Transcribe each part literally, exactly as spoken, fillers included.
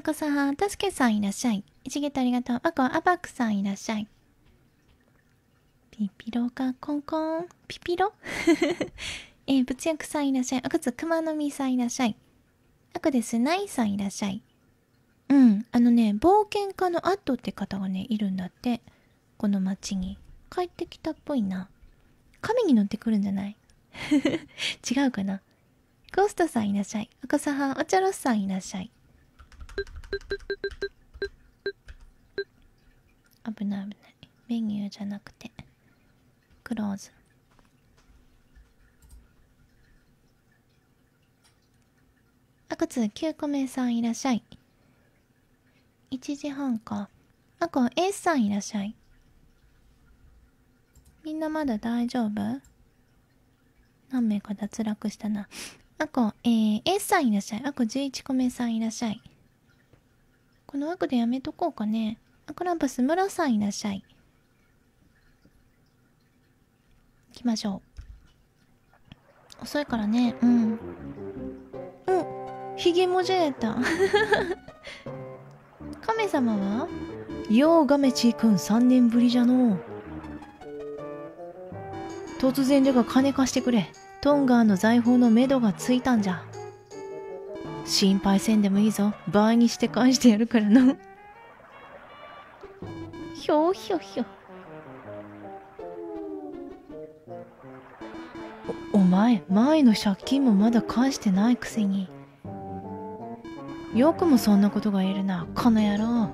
赤さん、たすけさんいらっしゃい。一ゲットありがとう。あこ、アバックさんいらっしゃい。ピピロか、コンコン。ピピロえー、仏薬さんいらっしゃい。あくつ、熊の実さんいらっしゃい。あくです、ナイさんいらっしゃい。うん、あのね、冒険家のアットって方がね、いるんだって。この町に。帰ってきたっぽいな。神に乗ってくるんじゃない違うかな。ゴーストさんいらっしゃい。赤さはお茶ロスさんいらっしゃい。危ない危ない。メニューじゃなくて。クローズ。あくつきゅうこめさんいらっしゃい。いちじはんか。あこ、エースさんいらっしゃい。みんなまだ大丈夫？何名か脱落したな。あこ、えー、エースさんいらっしゃい。あこじゅういちこめさんいらっしゃい。この枠でやめとこうかね。あこランパスムロさんいらっしゃい。行きましょう。遅いからね。うん。お、ひげもじゃやった。亀様は？ようガメチーくんさんねんぶりじゃのう。突然じゃが金貸してくれ。トンガーの財宝のめどがついたんじゃ。心配せんでもいいぞ。倍にして返してやるからな。ひょひょひょ。お、お前、前の借金もまだ返してないくせに。よくもそんなことが言えるな、この野郎。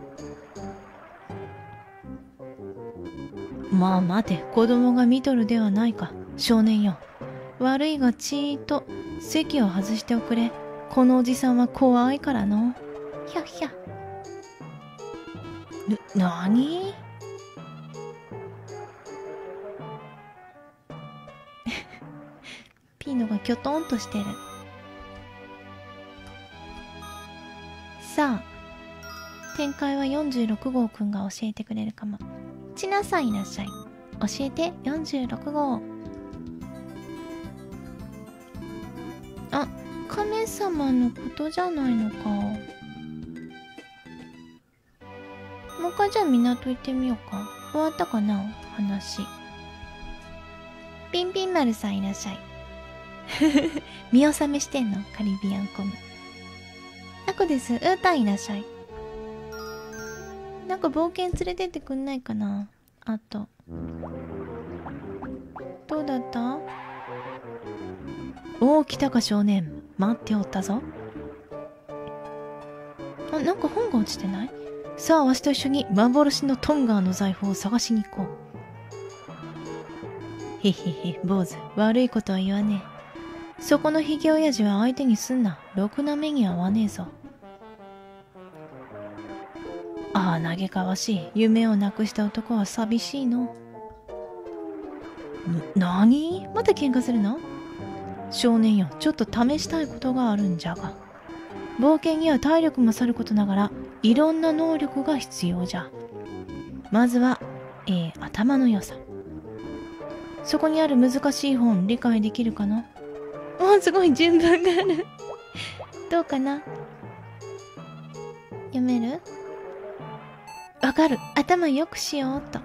まあ待て、子供が見とるではないか、少年よ。悪いがちーっと席を外しておくれ。このおじさんは怖いからの。ひゃひゃ。な、なにピーノがキョトンとしてる。さあ、展開はよんじゅうろく号くんが教えてくれるかも。ちなさんいらっしゃい。教えて、よんじゅうろく号。あ、亀様のことじゃないのか。もう一回じゃあ港行ってみようか。終わったかな話。ピンピン丸さんいらっしゃい。見納めしてんのカリビアンコム。あこです。うーたんいらっしゃい。なんか冒険連れてってくんないかな。あとどうだった？おお、来たか少年。待っておったぞ。あ、なんか本が落ちてない？さあ、わしと一緒に幻のトンガーの財宝を探しに行こう。へへへ、坊主、悪いことは言わねえ。そこのひげ親父は相手にすんな。ろくな目に合わねえぞ。ああ、嘆かわしい。夢をなくした男は寂しいの。な、なに？また喧嘩するの？少年よ、ちょっと試したいことがあるんじゃが。冒険には体力もさることながら、いろんな能力が必要じゃ。まずは、えー、頭の良さ。そこにある難しい本、理解できるかな？お、すごい順番がある。どうかな？読める？わかる。頭よくしようっと。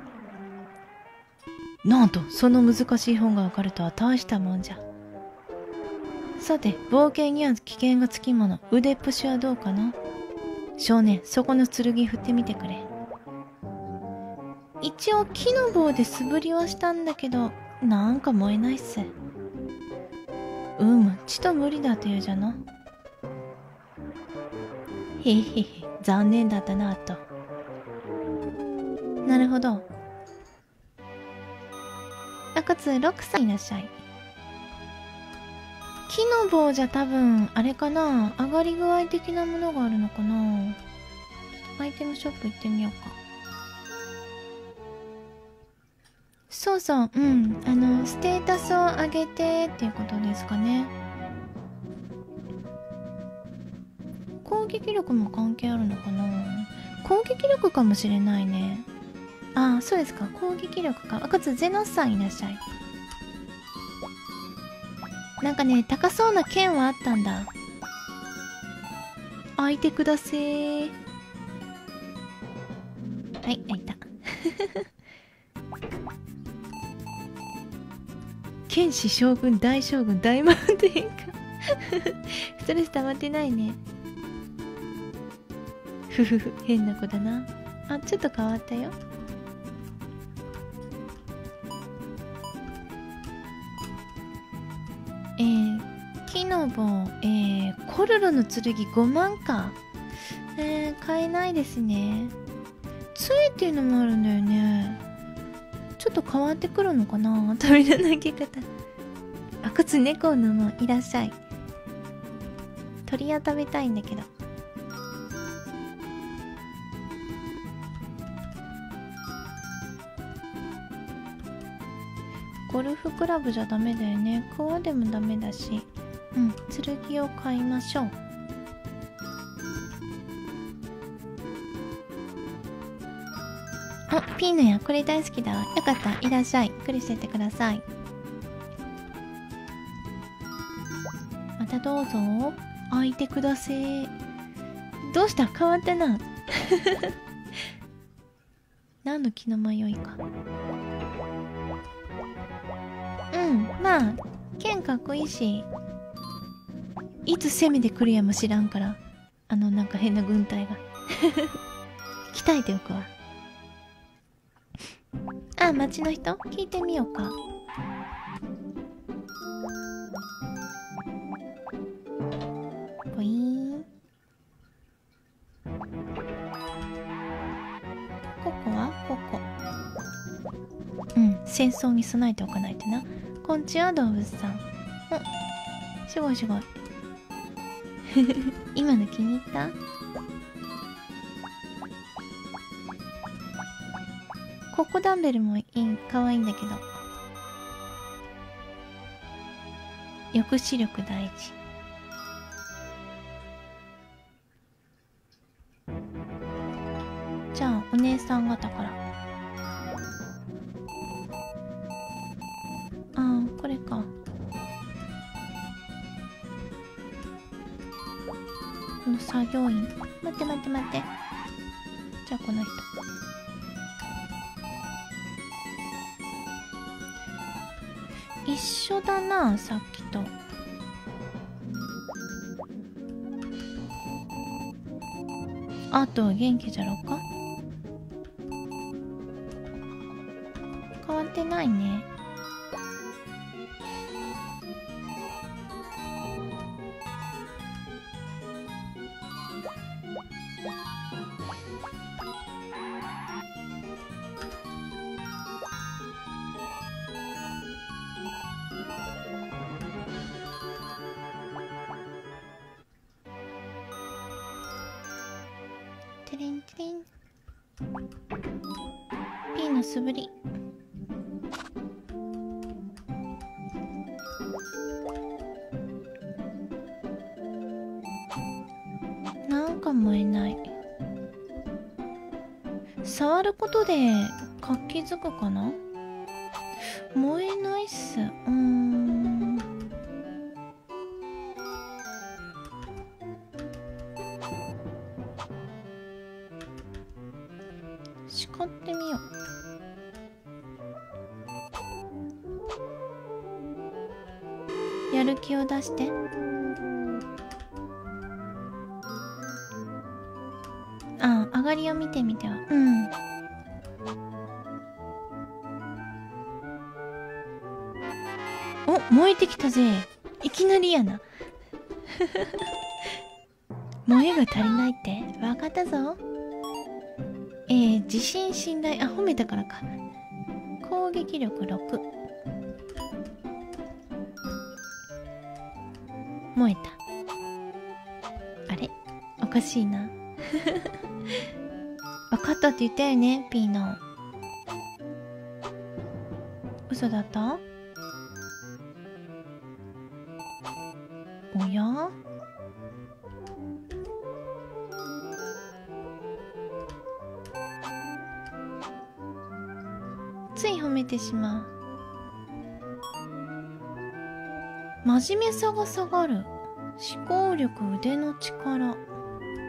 なんと、その難しい本がわかるとは大したもんじゃ。さて、冒険には危険がつきもの。腕っぷしはどうかな？少年、そこの剣振ってみてくれ。一応木の棒で素振りはしたんだけど、なんか燃えないっす。うむ、ちと無理だというじゃの。へへへ、残念だったなと。なるほど。あかつろくさんいらっしゃい。木の棒じゃ多分あれかな、上がり具合的なものがあるのかな。アイテムショップ行ってみようか。そうそう、うん、あのステータスを上げてっていうことですかね。攻撃力も関係あるのかな。攻撃力かもしれないね。ああ、そうですか、攻撃力か。あかつゼノスさんいらっしゃい。なんかね、高そうな剣はあったんだ。あ開いてくだせー。はい、開いた。剣士将軍大将軍大マウント変化。ストレス溜まってないね。ふふふ、変な子だな。あ、ちょっと変わったよ。えー、木の棒、えー、コルロの剣ごまんか。えー、買えないですね。杖っていうのもあるんだよね。ちょっと変わってくるのかな、旅の投げ方。あ、靴猫のもいらっしゃい。鳥は食べたいんだけど。ゴルフクラブじゃダメだよね。クワでもダメだし。うん、剣を買いましょう。あ、ピーノやこれ大好きだわ。よかった、いらっしゃい。ゆっくりしててください。またどうぞ。開いてくだせー。どうした？変わったな。何の気の迷いか。うん、まあ剣かっこいいし、いつ攻めてくるやも知らんから、あのなんか変な軍隊が。鍛えておくわ。あ、町の人聞いてみようか。ポイーン。ここはここ。うん、戦争に備えておかないとな。こんちは動物さん。お、すごいすごい。今の気に入った？ココダンベルもいい、かわいいんだけど。抑止力大事。じゃあお姉さん方から。ああ、これか。この作業員。待って待って待って。じゃあこの人。一緒だな、さっきと。あと元気じゃろうか。変わってないね。テリンテリン。ピーの素振り。なんか燃えない。触ることで活気づくかな。燃えないっす。うーん。叱ってみよう。やる気を出して。ああ、上がりを見てみては。うん。お、燃えてきたぜ。いきなりやな。燃えが足りないって。わかったぞ。えー、自信信頼。あ、褒めたからか。攻撃力ろく。燃えた。あれ、おかしいな。わかったって言ったよね、ピーノ。嘘だった？おや？つい褒めてしまう。真面目さが下がる。思考力、腕の力。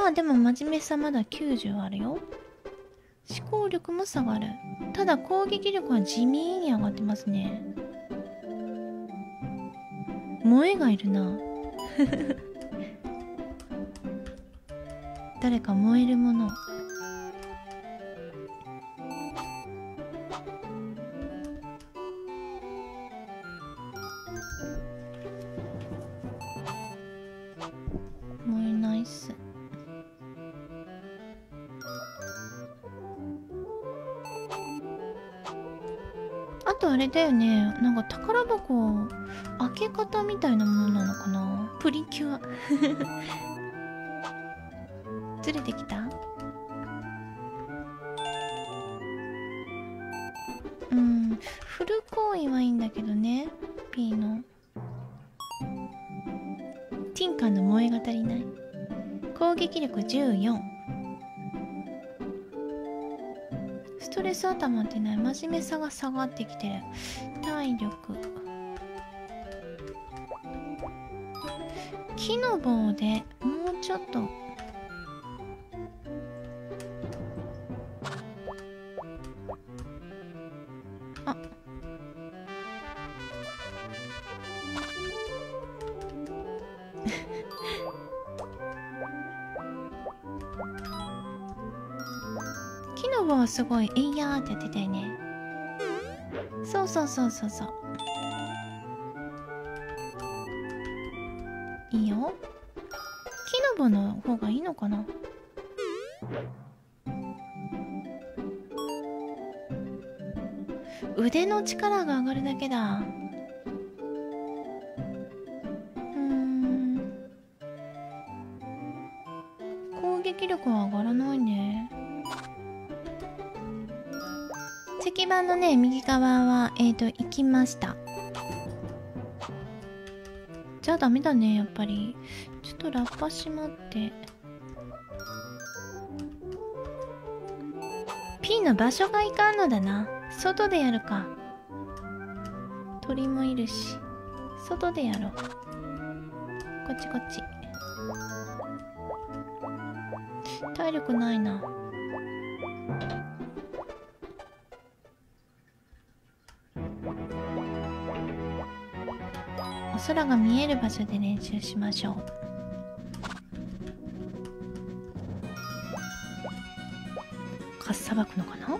あでも真面目さまだきゅうじゅうあるよ。思考力も下がる。ただ攻撃力は地味に上がってますね。萌えがいるな。誰か燃えるもの。燃えないっす。あとあれだよね、なんか宝箱開け方みたいなものなのかな。プリキュア。ずれてきた。うん、フルコインはいいんだけどね。 P のティンカーの萌えが足りない。攻撃力じゅうよん、ストレス頭ってない。真面目さが下がってきてる。体力、木の棒でもうちょっと。あ木の棒はすごいえいやーってやってたよね。そうそうそうそうそう、いいよ。木の棒の方がいいのかな。腕の力が上がるだけだ。うーん、攻撃力は上がらないね。石板のね右側はえーと行きました。じゃあダメだね、やっぱり。ちょっとラッパ閉まって。 P の場所がいかんのだな。外でやるか。鳥もいるし外でやろう。こっちこっち。体力ないな。お空が見える場所で練習しましょう。かっさばくのかな。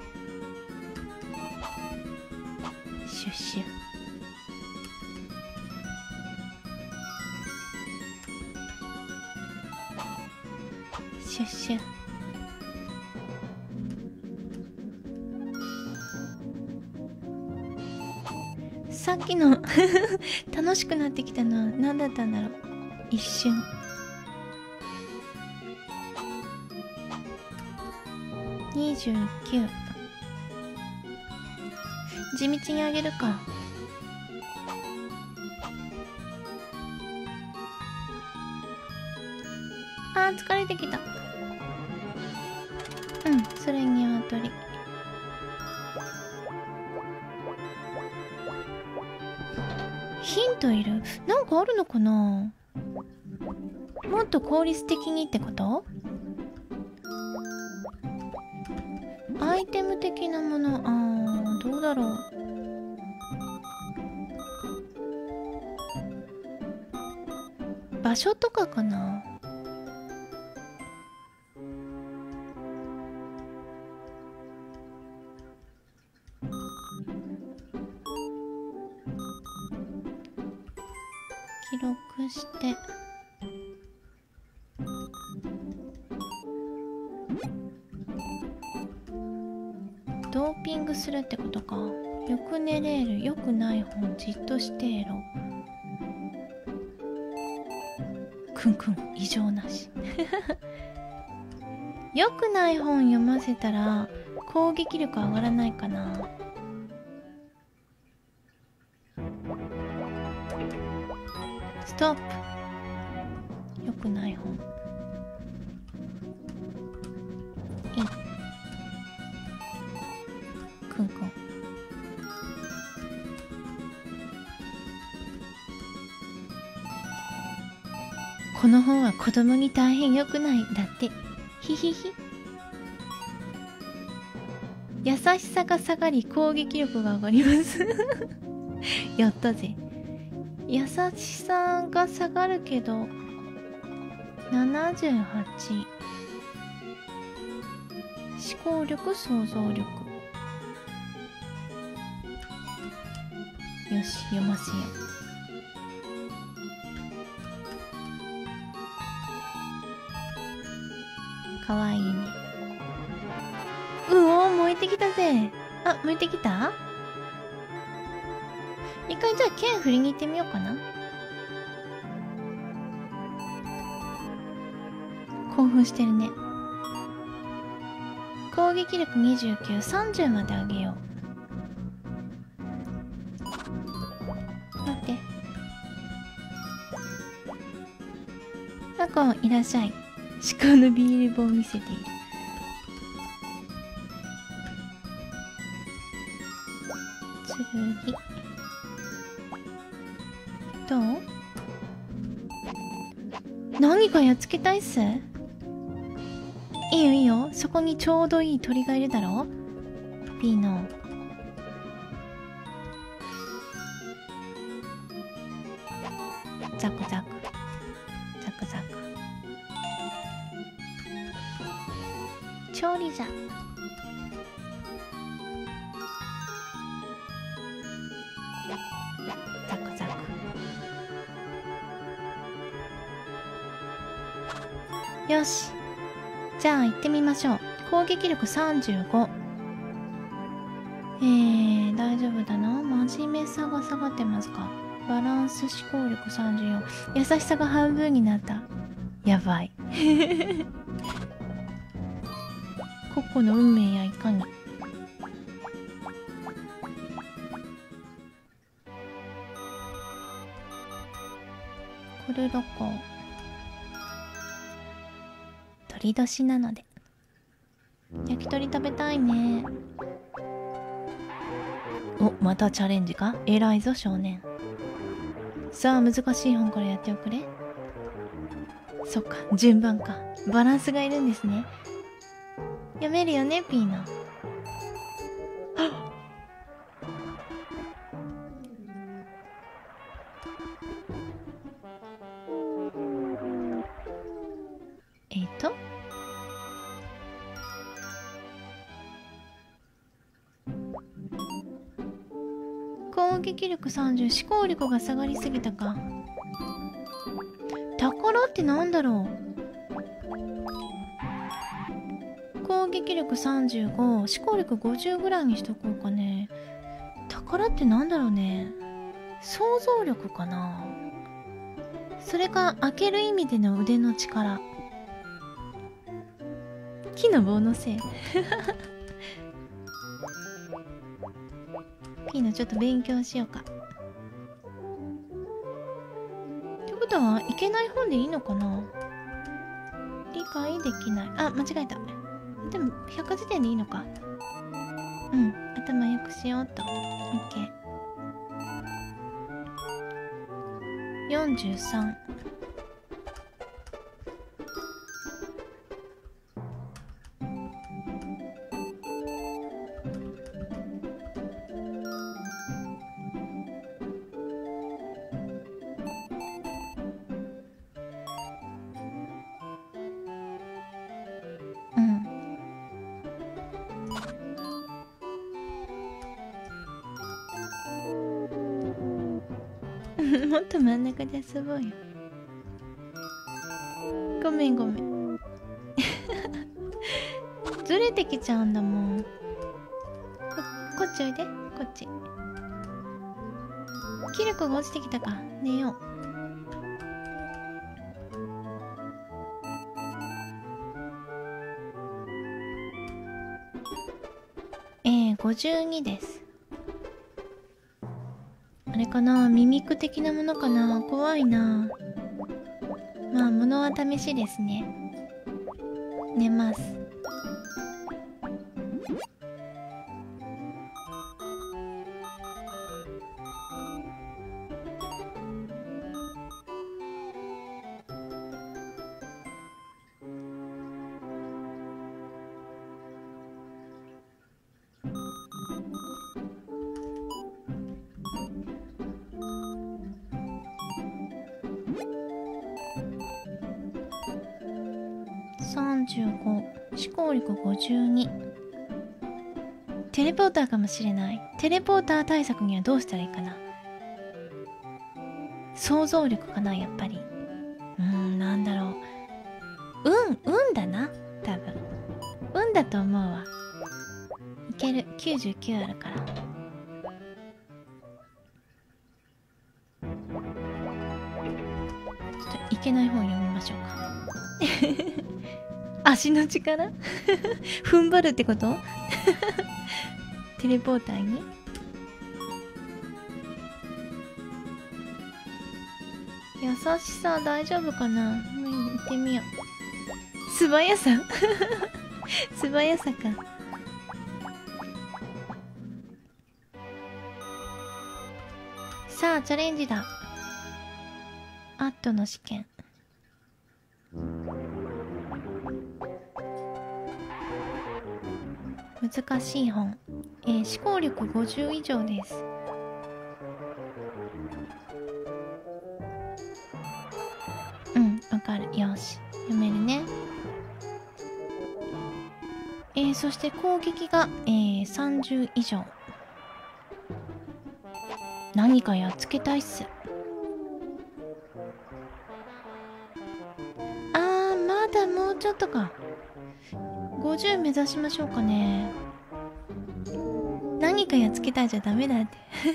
シュッシュ。シュッシュ。さっきの楽しくなってきたのは何だったんだろう。一瞬。にじゅうきゅう。地道にあげるか。あー疲れてきた。うん、それには鳥。ヒントいる？なんかあるのかな。もっと効率的にってこと？アイテム的なもの、あー、どうだろう。場所とかかな。記録してドーピングするってことか。よく寝れる、よくない本じっとしていろ。くんくん異常なし。よくない本読ませたら攻撃力上がらないかな。ストップ。よくない本。いい。くんくん。ここの本は子供に大変良くないだって。ひひひ。優しさが下がり攻撃力が上がりますやったぜ。優しさが下がるけどななじゅうはち、思考力、想像力。よし、読ませよう。かわいいね。うおー、燃えてきたぜ。あ、燃えてきた。一回じゃあ剣振りに行ってみようかな。興奮してるね。攻撃力にじゅうきゅう、さんじゅうまで上げよう。待って。あこいらっしゃい。鹿のビール棒を見せている。次。どう？何かやっつけたいっす？いいよいいよ。そこにちょうどいい鳥がいるだろ？ピーノ。ザクザク。ザクザク。調理じゃ。ザクザク。よし。じゃあ行ってみましょう。攻撃力さんじゅうご。えー、大丈夫だな。真面目さが下がってますか。バランス、思考力さんじゅうよん。優しさが半分になった。やばい。ココの運命やいかに。これどこ？鳥年なので焼き鳥食べたいね。お、またチャレンジか。偉いぞ少年。さあ難しい本からやっておくれ。そっか、順番か。バランスがいるんですね。読めるよね、ピーノ。えっと攻撃力さんじゅう、思考力が下がりすぎたか。宝ってなんだろう。攻撃力さんじゅうご、思考力ごじゅうぐらいにしとこうかね。宝ってなんだろうね。想像力かな。それか開ける意味での腕の力。木の棒のせいピーノちょっと勉強しようか。ってことはいけない本でいいのかな。理解できない。あ、間違えた。でも百科事典でいいのか。うん、頭よくしようっと。 OK。 よんじゅうさん。もっと真ん中で遊ぼうよ。ごめんごめんずれてきちゃうんだもん。ここっちおいで。こっち。気力が落ちてきたか。寝よう。えー、ごじゅうにです。あれかな、ミミック的なものかな。怖いな。まあ物は試しですね。寝ます。 さんじゅうご、思考力ごじゅうに。テレポーターかもしれない。テレポーター対策にはどうしたらいいかな。想像力かな、やっぱり。うーん、なんだろう。運、運だな、多分。運だと思うわ。いける。きゅうじゅうきゅうあるから。ちょっといけない本読みましょうか。足の力踏ん張るってことテレポーターに優しさ大丈夫かな。うん、行ってみよう。素早さ素早さか。さあチャレンジだ。アットの試験。難しい本、えー、思考力ごじゅう以上です。うん、わかる。よし、読めるね。えー、そして攻撃が、えー、さんじゅう以上。何かやっつけたいっす。あー、まだもうちょっとか。ごじゅう目指しましょうかね。何かやっつけたいじゃダメだって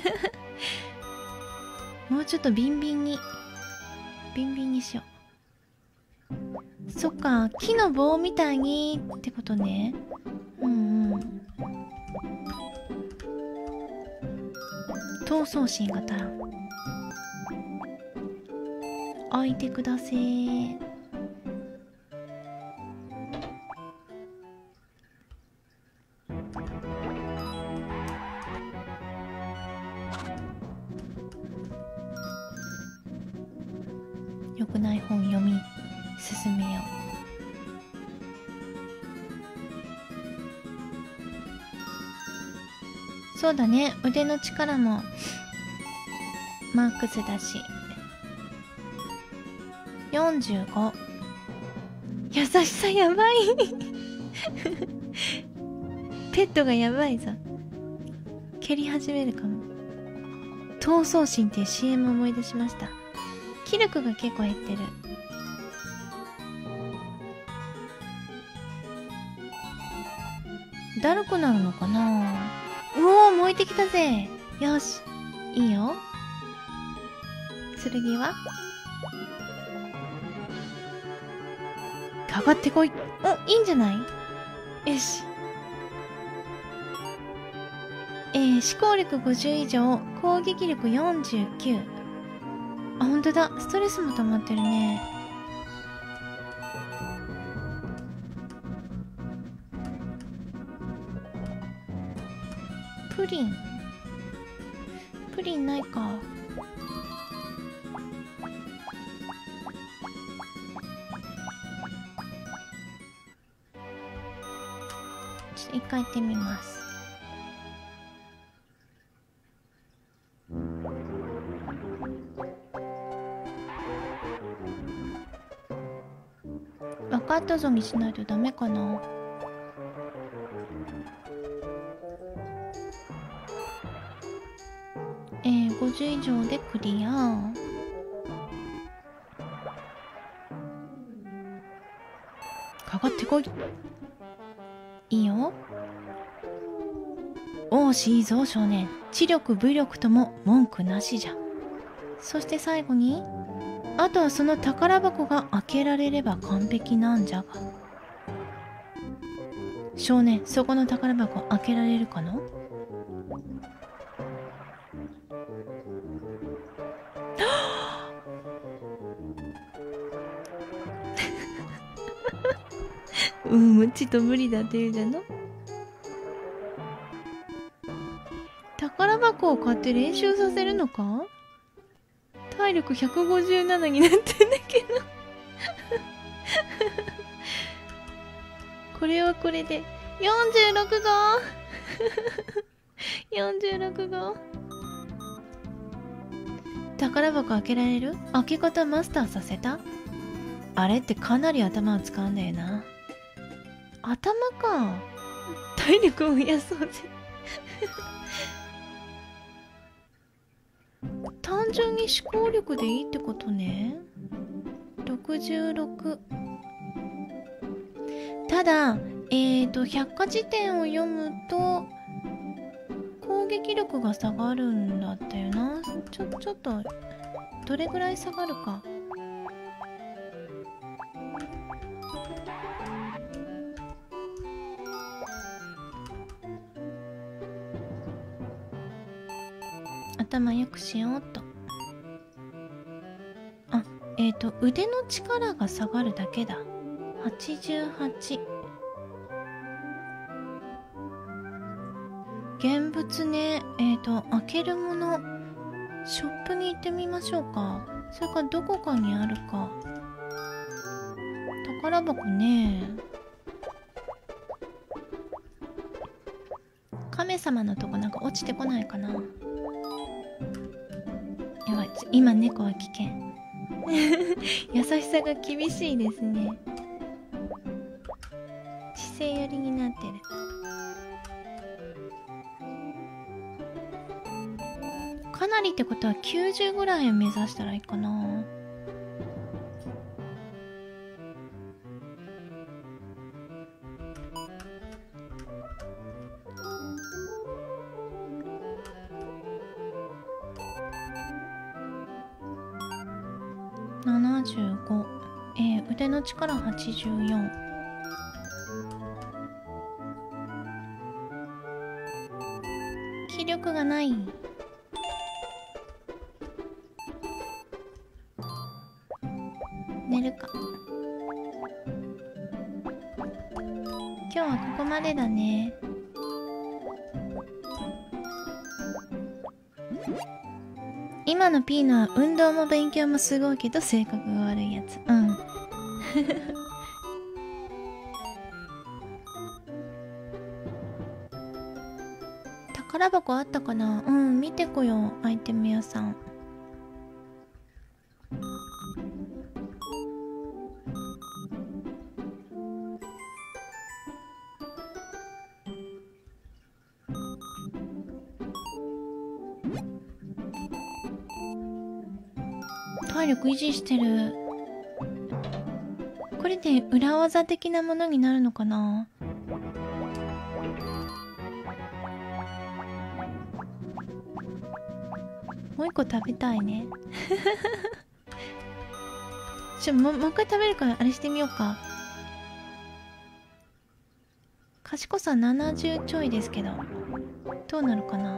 もうちょっとビンビンにビンビンにしよう。そっか、木の棒みたいにってことね。うんうん。闘争心が足らん。開いてくだせー。よくない本読み進めよう。そうだね、腕の力もマックスだし。よんじゅうご。優しさやばいペットがやばいぞ。蹴り始めるかも。闘争心っていう シーエム 思い出しました。気力が結構減ってる。だるくなるのかな。うおー、燃えてきたぜ。よし、いいよ。剣はかかってこい。お、いいんじゃない。よし。えー、思考力ごじゅう以上、攻撃力よんじゅうきゅう。あ、ほんとだ。ストレスも溜まってるね。プリン。プリンないか。ちょっと一回行ってみます。分かったぞにしないとダメかな。えー、ごじゅう以上でクリア。かかってこい。いいよ。おーし、いいぞ少年。知力武力とも文句なしじゃ。そして最後に、あとはその宝箱が開けられれば完璧なんじゃが。少年、そこの宝箱開けられるかな。うん、ちと無理だって言うじゃの。宝箱を買って練習させるのか。体力ひゃくごじゅうななになってんだけどこれはこれでよんじゅうろく号よんじゅうろく号。宝箱開けられる。開け方マスターさせた。 あれってかなり頭を使うんだよな。頭か。体力を増やそうぜ。単純に思考力でいいってことね。ろくじゅうろく。ただえーと百科事典を読むと攻撃力が下がるんだったよな。ちょちょっとどれぐらい下がるか。頭よくしようっと。あ、えっと腕の力が下がるだけだ。はちじゅうはち。現物ね。えっと開けるものショップに行ってみましょうか。それかどこかにあるか。宝箱ね。亀様のとこなんか落ちてこないかな。やばい、今猫は危険。優しさが厳しいですね。知性寄りになってる。かなりってことはきゅうじゅうぐらいを目指したらいいかな。ななじゅうご。えー、腕の力はちじゅうよん。気力がない。寝るか。今日はここまでだね。今のピーノは運動も勉強もすごいけど性格が悪いやつ。うん。宝箱あったかな。うん、見てこよう。アイテム屋さん。体力維持してる。これで裏技的なものになるのかな。もう一個食べたいね。ちょもうもう一回食べるからあれしてみようか。賢さななじゅうちょいですけどどうなるかな。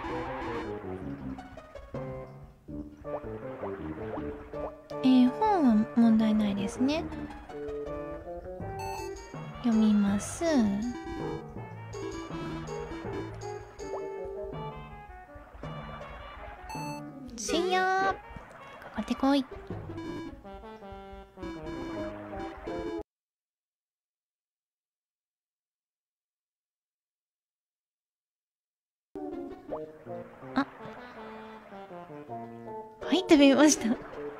えー、本は問題ないですね。読みます。しよー、かかってこい。あ、はい、食べました。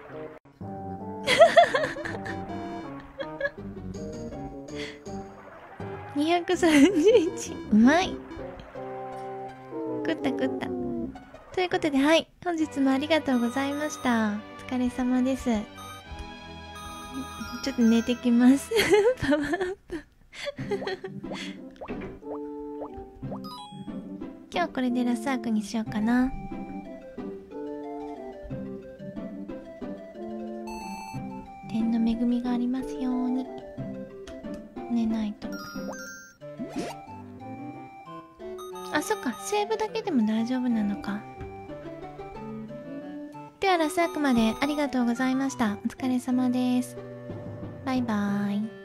にひゃくさんじゅういち。うまい。食った食った。ということで、はい、本日もありがとうございました。お疲れ様です。ちょっと寝てきます。パワーアップ。今日はこれでラスアークにしようかな。天の恵みがありますように。寝ないと。あ、そっか、セーブだけでも大丈夫なのか。ではラスアークまでありがとうございました。お疲れ様です。バイバーイ。